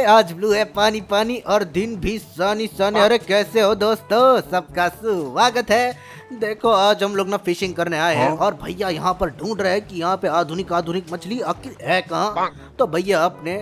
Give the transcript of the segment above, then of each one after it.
आज ब्लू है पानी पानी और दिन भी सनी सनी। अरे कैसे हो दोस्तों, सबका स्वागत है। देखो आज हम लोग ना फिशिंग करने आए हैं और भैया यहाँ पर ढूंढ रहे हैं कि यहाँ पे आधुनिक आधुनिक मछली आखिर है कहाँ। तो भैया अपने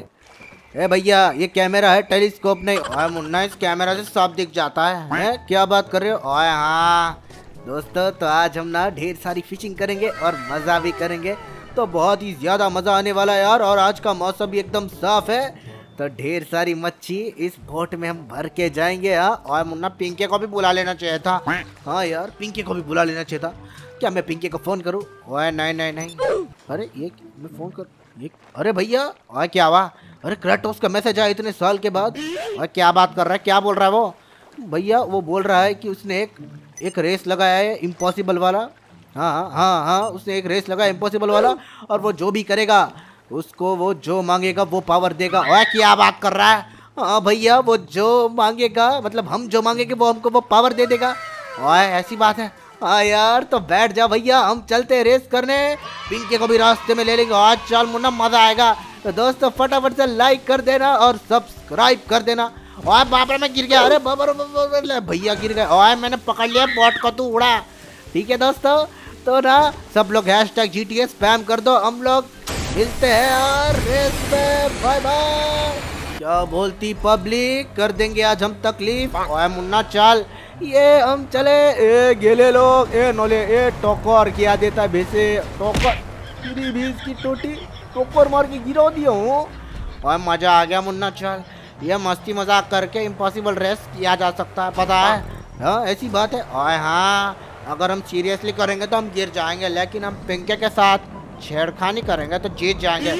भैया ये कैमरा है, टेलीस्कोप नहीं। ओए मुन्ना इस कैमरा से सब दिख जाता है? क्या बात कर रहे हो? ओए हाँ दोस्तों, तो आज हम ना ढेर सारी फिशिंग करेंगे और मजा भी करेंगे। तो बहुत ही ज्यादा मजा आने वाला है यार। और आज का मौसम भी एकदम साफ है, तो ढेर सारी मच्छी इस बोट में हम भर के जाएंगे। हाँ और मुन्ना पिंके को भी बुला लेना चाहिए था। हाँ यार पिंके को भी बुला लेना चाहिए था। क्या मैं पिंके को फोन करूँ? ओए नहीं नहीं नहीं, अरे ये मैं फोन कर ये, अरे भैया ओए क्या हुआ? अरे क्रेटोस का मैसेज आया इतने साल के बाद। ओए क्या बात कर रहा है, क्या बोल रहा है वो? भैया वो बोल रहा है कि उसने एक रेस लगाया है इम्पॉसिबल वाला। हाँ हाँ हाँ, उसने एक रेस लगाया इम्पॉसिबल वाला और वो जो भी करेगा उसको वो जो मांगेगा वो पावर देगा। ओए क्या बात कर रहा है? हाँ भैया वो जो मांगेगा मतलब हम जो मांगेंगे वो हमको वो पावर दे देगा। ओए ऐसी बात है? हाँ यार तो बैठ जा भैया, हम चलते हैं रेस करने। पिंके को भी रास्ते में ले लेंगे। आज चल मुन्ना मजा आएगा। तो दोस्तों फटाफट से लाइक कर देना और सब्सक्राइब कर देना। ओए बाप रे मैं गिर गया। अरे बाबा भैया गिर गए। ओए मैंने पकड़ लिया बॉट को, तू उड़ा। ठीक है दोस्तों, तो ना सब लोग #GTA स्पैम कर दो। हम लोग मिलते हैं यार रेस में। Bye bye. क्या बोलती पब्लिक, कर देंगे आज हम तकलीफ। ओए मुन्ना चल, ये हम चले। ए गेले लोग, ए नोले, ए टोकर किया देता है भैसे। टोकर गिरी भीस की टोटी, टोकर मार के गिरा दिया हूँ। ओए मजा आ गया मुन्ना, चल ये मस्ती मजाक करके इम्पॉसिबल रेस किया जा सकता है, पता है? हाँ ऐसी बात है। ओए हाँ अगर हम सीरियसली करेंगे तो हम गिर जाएंगे, लेकिन हम पिंके के साथ छेड़खानी करेंगे तो जीत जाएंगे।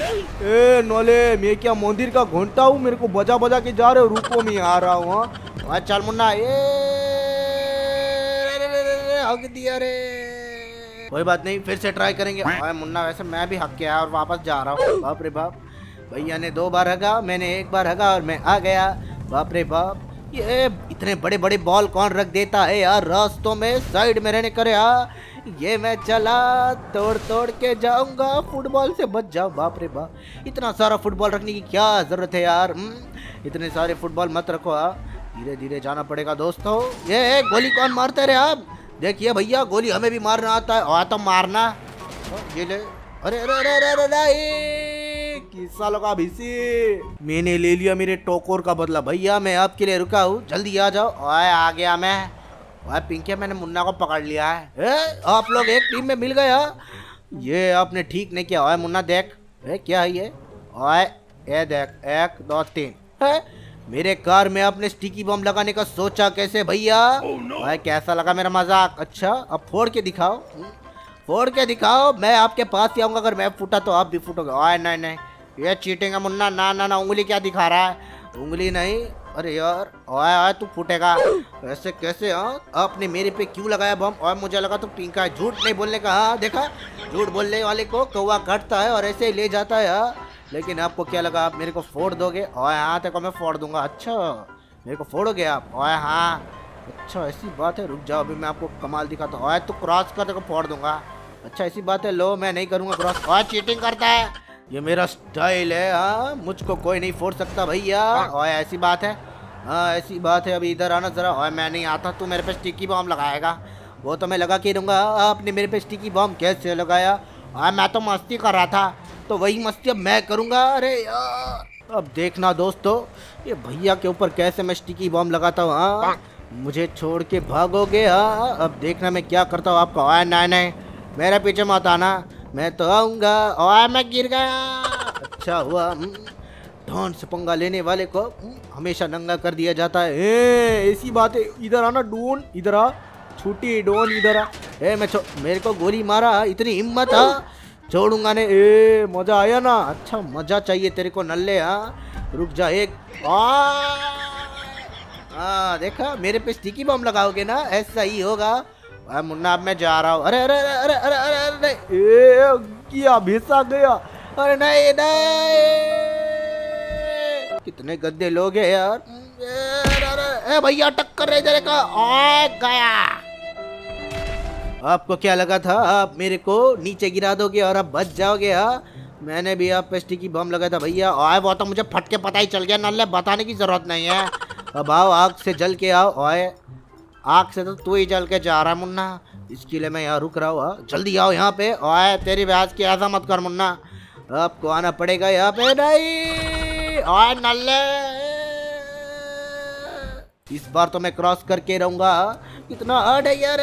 ए नोले मैं क्या मंदिर का घंटा हूँ, मेरे को बजा बजा के जा रहे हो? रुको मैं आ रहा हूँ। चल मुन्ना, हक दिया रे। कोई बात नहीं, फिर से ट्राई करेंगे। ओए मुन्ना वैसे मैं भी हक गया और वापस जा रहा हूँ। बाप रे बाप, भैया ने 2 बार हगा, मैंने 1 बार हगा और मैं आ गया। बाप रे बाप, ये इतने बड़े बड़े बॉल कौन रख देता है यार रास्तों में? साइड में रहने करे। ये मैं चला तोड़ तोड़ के जाऊंगा, फुटबॉल से बच जाओ। बाप रे बाप, इतना सारा फुटबॉल रखने की क्या जरूरत है यार? इतने सारे फुटबॉल मत रखो। धीरे धीरे जाना पड़ेगा दोस्तों। ये गोली कौन मारते रहे आप? देखिए भैया गोली हमें भी मारना आता है। और तो मारना ये ले। अरे अरे अरे अरे अरे किस्सा लगा भीसी, मैंने ले लिया मेरे टोकोर का बदला। भैया मैं आपके लिए रुका हूँ, जल्दी आ जाओ। ओए आ गया मैं। ओए पिंके मैंने मुन्ना को पकड़ लिया है। आप लोग एक टीम में मिल गए। ये आपने ठीक नहीं किया। ओए मुन्ना देख, क्या है ये? ओए ये देख, 1 2 3 है। मेरे कार में आपने स्टिकी बम लगाने का सोचा कैसे भैया? ओए कैसा लगा मेरा मजाक? अच्छा अब फोड़ के दिखाओ, फोड़ के दिखाओ। मैं आपके पास ही आऊंगा, अगर मैं फूटा तो आप भी फूटोगे। ओए नहीं नहीं, ये चीटिंग है मुन्ना। ना ना ना, उंगली क्या दिखा रहा है? उंगली नहीं। अरे यार ओए ओए तू फूटेगा ऐसे कैसे? हाँ आपने मेरे पे क्यों लगाया बम? और मुझे लगा तो पिंका है। झूठ नहीं बोलने का। हाँ देखा, झूठ बोलने वाले को कौवा काटता है और ऐसे ही ले जाता है। हाँ लेकिन आपको क्या लगा आप मेरे को फोड़ दोगे? ओए हाँ देखो मैं फोड़ दूंगा। अच्छा मेरे को फोड़ोगे आप? ओए हाँ अच्छा ऐसी बात है, रुक जाओ अभी मैं आपको कमाल दिखाता हूँ। ओए तू क्रॉस कर, देखो फोड़ दूंगा। अच्छा ऐसी बात है, लो मैं नहीं करूँगा क्रॉस। ओए चीटिंग करता है, ये मेरा स्टाइल है। हाँ मुझको कोई नहीं फोड़ सकता भैया। ओए ऐसी बात है? हाँ ऐसी बात है। अभी इधर आना जरा। ओए मैं नहीं आता, तू मेरे पे स्टिकी बम लगाएगा? वो तो मैं लगा के दूंगा। आपने मेरे पे स्टिकी बम कैसे लगाया? हाँ मैं तो मस्ती कर रहा था, तो वही मस्ती अब मैं करूँगा। अरे यार अब देखना दोस्तों, ये भैया के ऊपर कैसे मैं स्टिकी बम लगाता हूँ। हाँ मुझे छोड़ के भागोगे? हाँ अब देखना मैं क्या करता हूँ आपका। ओए नहीं नहीं, मेरे पीछे मत आना, मैं तो आऊँगा। ओए मैं गिर गया। अच्छा हुआ, ढोन से पंगा लेने वाले को हमेशा नंगा कर दिया जाता है। ऐसी बात है? इधर आना डोन, इधर आ छोटी डोन, इधर आ। मेरे को गोली मारा, इतनी हिम्मत? छोड़ूंगा ने। मजा आया ना? अच्छा मजा चाहिए तेरे को नल्ले? हाँ रुक जा एक। देखा मेरे पे स्टिकी बम लगाओगे ना, ऐसा ही होगा। मुन्ना अब मैं जा रहा हूँ। अरे अरे अरे अरे अरे अरे क्या भेसा गया? अरे नहीं नहीं, कितने गद्दे लोग हैं यार। अरे भैया टक्कर रहे जरे का। गया। आपको क्या लगा था आप मेरे को नीचे गिरा दोगे और अब बच जाओगे? मैंने भी आप पे स्टिकी बम लगाया था भैया। ओए वो तो मुझे फट के पता ही चल गया नल्ले, बताने की जरूरत नहीं है। अब आओ आग से जल के आओ। ओए आग से तो तू ही जल के जा रहा है मुन्ना, इसके लिए मैं यहाँ रुक रहा हूँ। जल्दी आओ यहाँ पे। ओए तेरी बहस की ऐसा मत कर मुन्ना, आपको आना पड़ेगा यहाँ पे। नहीं ओए नल्ले, इस बार तो मैं क्रॉस करके रहूंगा। कितना हार्ड है यार।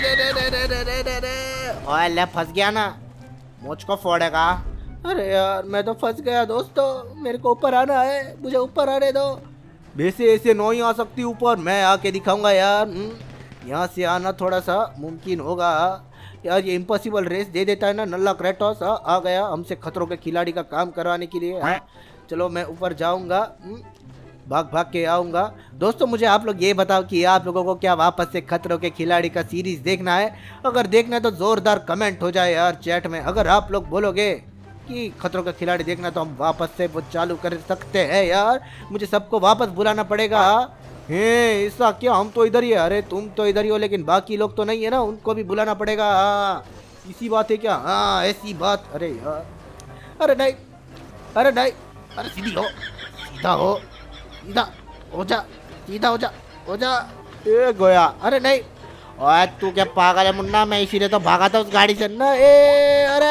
ओए ले फंस गया ना, मुझको फोड़ेगा। अरे यार मैं तो फंस गया दोस्तों, मेरे को ऊपर आना है, मुझे ऊपर आने दो। वैसे ऐसे नहीं आ सकती ऊपर, मैं आके दिखाऊंगा यार। यहाँ से आना थोड़ा सा मुमकिन होगा यार। ये इम्पॉसिबल रेस दे देता है ना नल्ला क्रेटोस। आ गया हमसे खतरों के खिलाड़ी का काम करवाने के लिए। चलो मैं ऊपर जाऊंगा, भाग भाग के आऊँगा। दोस्तों मुझे आप लोग ये बताओ कि आप लोगों को क्या वापस से खतरों के खिलाड़ी का सीरीज देखना है? अगर देखना है तो ज़ोरदार कमेंट हो जाए यार चैट में। अगर आप लोग बोलोगे कि खतरों का खिलाड़ी देखना तो हम वापस से वो चालू कर सकते हैं यार। मुझे सबको वापस बुलाना पड़ेगा। हे ऐसा क्या, हम तो इधर ही है। अरे तुम तो इधर ही हो लेकिन बाकी लोग तो नहीं है ना, उनको भी बुलाना पड़ेगा। इसी बात है क्या? हाँ ऐसी बात। अरे यार, अरे नहीं, अरे नहीं, अरे सीधी हो, सीधा हो, सीधा हो जा, सीधा हो जा, हो जा। ए गोया, अरे नहीं। ओए तू क्या पागल है मुन्ना, मैं इसीलिए तो भागा था उस गाड़ी से ना। ए अरे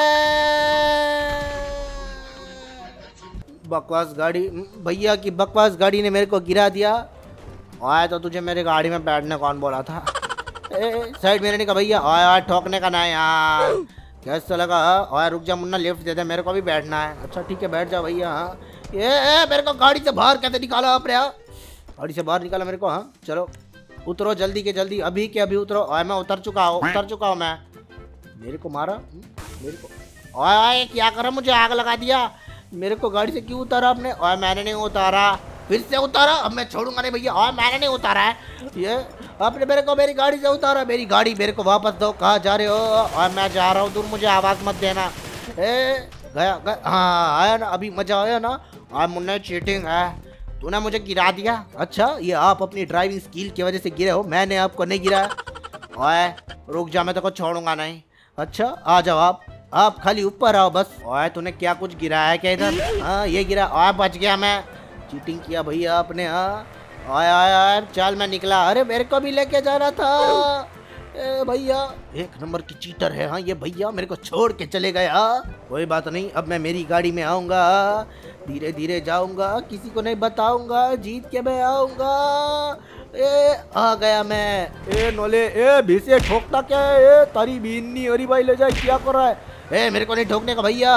बकवास गाड़ी, भैया की बकवास गाड़ी ने मेरे को गिरा दिया। ओए तो तुझे मेरी गाड़ी में बैठने कौन बोला था? ए साइड मेरे ने कहा भैया। ओए ओए ठोकने का ना है यार, कैसा लगा? ओए रुक जा मुन्ना, लिफ्ट दे दे, मेरे को भी बैठना है। अच्छा ठीक है बैठ जा भैया। हाँ ये मेरे को गाड़ी से बाहर कैसे निकाला आपने? गाड़ी से बाहर निकाला मेरे को। हाँ चलो उतरो जल्दी के जल्दी, अभी के अभी उतरो। ओए मैं उतर चुका हूँ, उतर चुका हूँ मैं। मेरे को मारा, मेरे को। ओए ओए क्या कर रहा, मुझे आग लगा दिया। मेरे को गाड़ी से क्यों उतारा आपने? ओए मैंने नहीं उतारा, फिर से उतारा। अब मैं छोड़ूंगा नहीं भैया। ओए मैंने नहीं उतारा है, ये आपने मेरे को मेरी गाड़ी से उतारा। मेरी गाड़ी मेरे को वापस दो। कहाँ जा रहे हो? और मैं जा रहा हूँ दूर, मुझे आवाज़ मत देना। ए गया गया। हाँ आया ना, अभी मजा आया ना। आज मुन्ना चीटिंग है, तूने मुझे गिरा दिया। अच्छा ये आप अपनी ड्राइविंग स्किल की वजह से गिरे हो, मैंने आपको नहीं गिराया। ओए रुक जा, मैं तो को छोड़ूंगा नहीं। अच्छा आ जाओ आप खाली ऊपर आओ बस। ओए तूने क्या कुछ गिराया है क्या इधर? हाँ ये गिरा। ओए बच गया मैं, चीटिंग किया भैया आपने। हाँ ओए ओए चल मैं निकला। अरे मेरे को भी लेके जा रहा था भैया, एक नंबर की चीटर है। हाँ ये भैया मेरे को छोड़ के चले गया। कोई बात नहीं, अब मैं मेरी गाड़ी में आऊँगा, धीरे धीरे जाऊँगा, किसी को नहीं बताऊँगा, जीत के मैं आऊँगा। ए आ गया मैं। ए नोले, ए भीसे ठोकता क्या है? ए तारी बीनी, अरे भाई ले जाए, क्या कर रहा है? ए मेरे को नहीं ठोकने का भैया।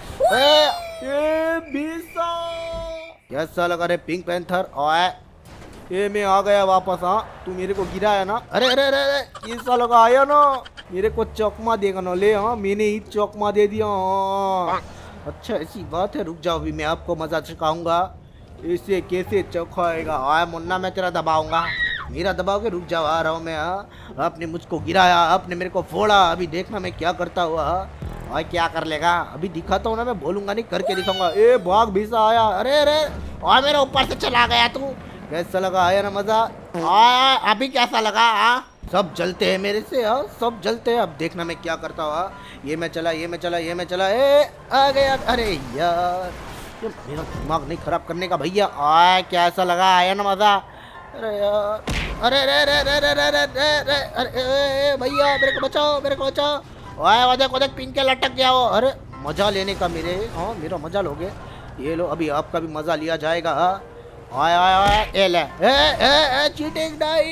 ए भीसा कैसा लगा रे पिंक पैंथर? ओए ये मैं आ गया वापस। हाँ तू मेरे को गिराया ना। अरे अरे अरे अरे कैसा लगा, आया ना, मेरे को चौकमा देगा ना। ले हाँ मैंने ही चौकमा दे दिया। हाँ अच्छा ऐसी बात है, रुक जाओ अभी मैं आपको मजा सिखाऊंगा, ऐसे कैसे चौकाएगा। आया मुन्ना मैं तेरा दबाऊंगा, मेरा दबाओगे? रुक जाओ आ रहा हूँ मैं। हाँ आपने मुझको गिराया, आपने मेरे को फोड़ा, अभी देखना मैं क्या करता हुआ। और क्या कर लेगा अभी दिखाता हूँ ना, मैं बोलूंगा नहीं करके दिखाऊंगा। ए भाग भीसा आया। अरे अरे और मेरे ऊपर से चला गया तू। कैसा लगा, आया ना मजा? अभी कैसा लगा? सब जलते हैं मेरे से। हाँ सब जलते हैं, अब देखना मैं क्या करता हूँ। ये मैं चला, ये मैं चला, ये मैं चला। ए आ गया। अरे यार ये मेरा दिमाग नहीं खराब करने का भैया। कैसा लगा, आया ना मजा? अरे यार, अरे अरे अरे अरे अरे अरे अरे भैया मेरे को बचाओ, मेरे को बचाओ। ओए देख देख पिंक के लटक गया वो। अरे मजा लेने का मेरे, हाँ मेरा मजा लोगे, ये लो अभी आपका भी मजा लिया जाएगा। आय आय आय ए ले ए चीटिंग नहीं।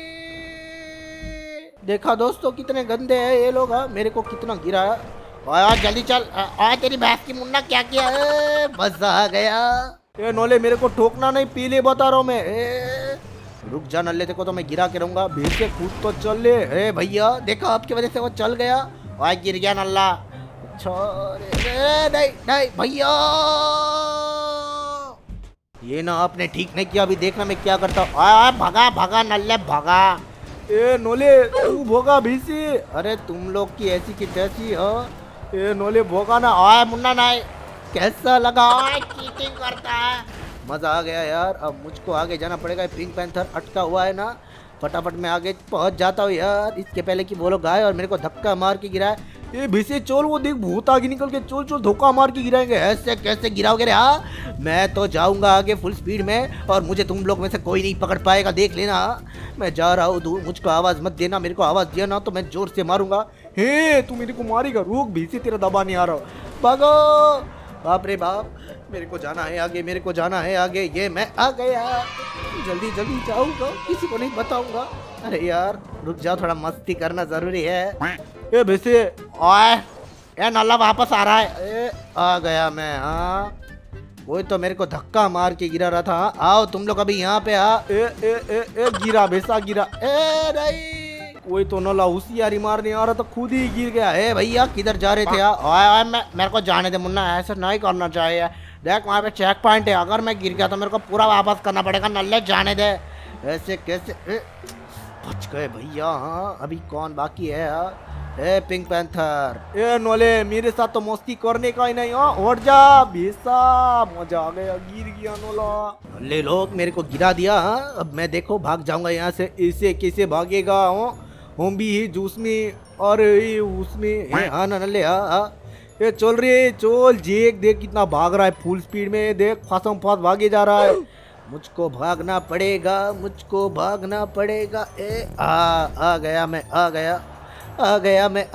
देखा दोस्तों कितने गंदे हैं ये लोग। मेरे को कितना गिरा है। आय जल्दी चल। आय तेरी भैंस की मुन्ना क्या किया? मजा आ गया। ए नोले मेरे को ठोकना नहीं, पीले बता रहा हूँ मैं। रुक जा नल्ले, देखो तो मैं गिरा के रहूंगा। भीड़ से कूद तो चल ले। ए भैया देखा आपकी वजह से वो चल गया। आय गिर गया नल्ला। अच्छा नहीं नहीं भैया, ये ना आपने ठीक नहीं किया, अभी देखना मैं क्या करता हूँ। भगा भगा नल्ले भगा। ए नोले तू भोगा भीसी। अरे तुम लोग की ऐसी की तैसी हो। ए नोले भोगा ना। आए मुन्ना नहीं, कैसा लगा? चीटिंग करता है, मजा आ गया यार। अब मुझको आगे जाना पड़ेगा, पिंक पैंथर अटका हुआ है ना, फटाफट मैं आगे पहुंच जाता हूँ यार, इसके पहले कि वो लोग आए और मेरे को धक्का मार के गिराए। ये भैसे चोल, वो देख भूत आगे निकल के, चोल चोल धोखा मार के गिराएंगे। ऐसे कैसे गिराओगे रे? हाँ मैं तो जाऊंगा आगे फुल स्पीड में और मुझे तुम लोग में से कोई नहीं पकड़ पाएगा, देख लेना। मैं जा रहा हूँ दूर, मुझको आवाज मत देना, मेरे को आवाज दिया ना तो मैं जोर से मारूंगा। हे तू मेरे को मारेगा, रुक भैसे तेरा दबा नहीं आ रहा, भागो। बाप रे बाप, मेरे को जाना है आगे, मेरे को जाना है आगे। ये मैं आ गया, जल्दी जल्दी जाऊंगा, किसी को नहीं बताऊंगा। अरे यार रुक जाओ, थोड़ा मस्ती करना जरूरी है। ए भैसे, ओए ए नाला वापस आ रहा है। ए आ गया मैं। हाँ कोई तो मेरे को धक्का मार के गिरा रहा था। आओ तुम लोग अभी यहाँ पे। आ ए ए ए ए गिरा भैसा, गिरा। ए नहीं, कोई तो नला होशियारी मारने आ रहा था, खुद ही गिर गया। है भैया किधर जा रहे थे यार? ओए मेरे को जाने दे मुन्ना, ऐसा नहीं करना चाहिए। देख वहाँ पे चेक पॉइंट है, अगर मैं गिर गया तो मेरे को पूरा वापस करना पड़ेगा। नल्ले जाने दे, ऐसे कैसे? बच गए भैया। हाँ अभी कौन बाकी है यार? ए पिंक पैंथर, ए नोले मेरे साथ तो मस्ती करने का ही नहीं। उठ जा भैसा, मजा आ गया, गिर गया नोला। ले लोग मेरे को गिरा दिया। अब मैं देखो भाग जाऊंगा यहाँ से। इसे कैसे भागेगा? हम भी ही जूस में और उसमें। हाँ ना नल्ले, हाँ ये चल रही है, चल जेक देख कितना भाग रहा है फुल स्पीड में, देख फासम फास भागे जा रहा है। मुझको भागना पड़ेगा, मुझको भागना पड़ेगा। ए आ गया मैं, आ गया मैं।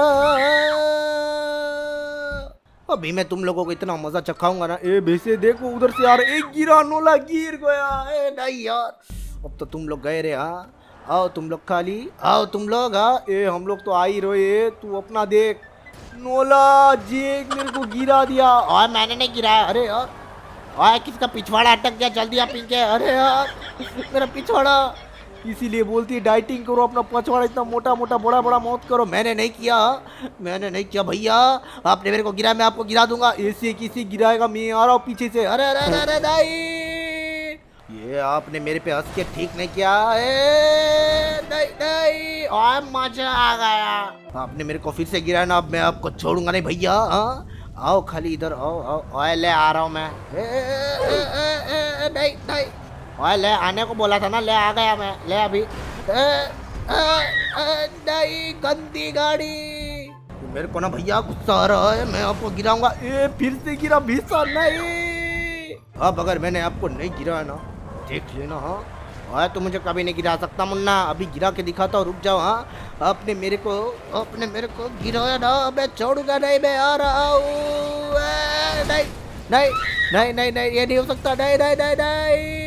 अभी मैं तुम लोगों को इतना मजा चखाऊंगा ना। ए भैसे देखो उधर से यार, एक गिरा, नोला गिर गया। ए नहीं यार, अब तो तुम लोग गए रे। हाँ आओ तुम लोग, खाली आओ तुम लोग। हाँ ए हम लोग तो आ ही रहे, तू अपना देख। नोला जेक मेरे को गिरा दिया। और मैंने नहीं गिराया। अरे यार, और किसका पिछवाड़ा अटक गया, जल्दी आप पीछे। अरे यार मेरा पिछवाड़ा, इसीलिए बोलती है डाइटिंग करो, अपना पिछवाड़ा इतना मोटा मोटा बड़ा बड़ा मौत करो। मैंने नहीं किया, मैंने नहीं किया भैया, आपने मेरे को गिराया, मैं आपको गिरा दूंगा। ऐसे किसी गिराएगा, मैं आ रहा हूँ पीछे से। अरे अरे अरे अरे नहीं, ये आपने मेरे पे हंस के ठीक नहीं किया। नहीं नहीं, और मजा आ गया। आपने मेरे को फिर से गिराया ना, अब मैं आपको छोड़ूंगा नहीं भैया। हाँ आओ खाली इधर आओ, आओ ले आ रहा हूँ मैं। नहीं नहीं, ओए ले आने को बोला था ना, ले आ गया मैं, ले अभी। नहीं गंदी गाड़ी, मेरे को ना भैया गुस्सा आ रहा है, मैं आपको गिराऊंगा। ए फिर से गिरा भीसा। नहीं, अब अगर मैंने आपको नहीं गिराया ना, देख लेना। हाँ ओए तू मुझे कभी नहीं गिरा सकता मुन्ना, अभी गिरा के दिखाता हूँ, रुक जाओ। हाँ आपने मेरे को गिराया ना, मैं छोड़ूंगा नहीं, मैं आ रहा हूँ। नहीं नहीं नहीं नहीं नहीं, ये नहीं हो सकता। नहीं नहीं नहीं नहीं।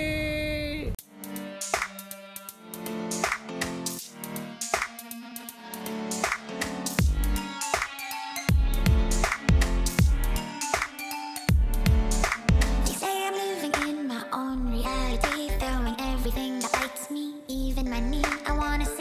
Everything that bites me, even my knee, I wanna